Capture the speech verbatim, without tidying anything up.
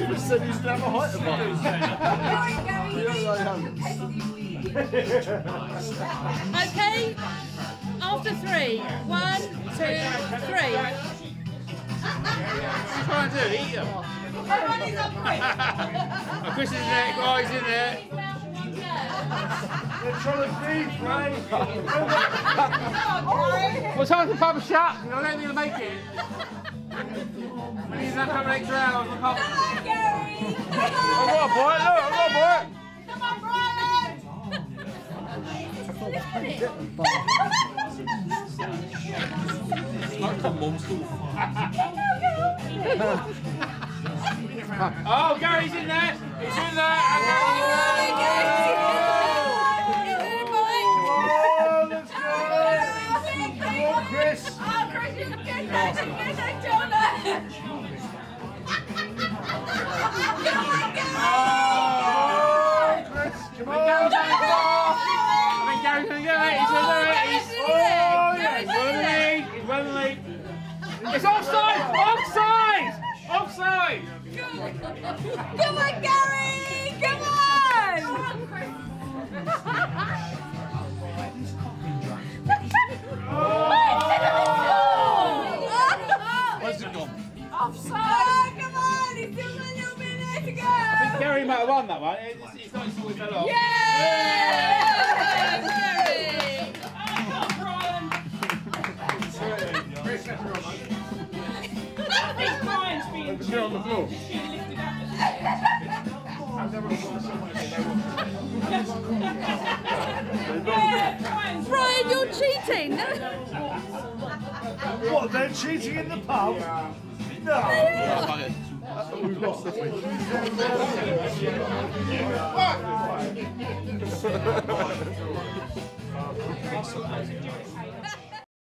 Chris said he's going to have a height of Okay, after three. One, two, three. What are you trying to do? Eat them. Oh, Chris is in there, guys in there. They're trying to feed, Ray. What time's the pub shut? I don't think you'll make it. We need that couple extra hours. Come on, Gary! Come I've got a bite, look, I've got a bite. Come on, Brian! Oh, Gary's in there! He's in there! Oh, let's go! Come on, Chris! Oh, Chris, you're good. Chris, I don't know. Oh, Chris, come on! Gary's on the floor! I think Gary's going to get it. He's going to do it. He's, Oh, yeah! he's running the lead. He's running the lead. It's offside! Offside! Offside! Come on, Gary! Come on! Where's it gone? Offside! Oh, come on! He's still got a little minute to go! I think Gary might have won that one. It's, it's not until we fell off. Yay! Sit on the floor. Brian, you're cheating. What, they're cheating in the pub? No! We've lost this week.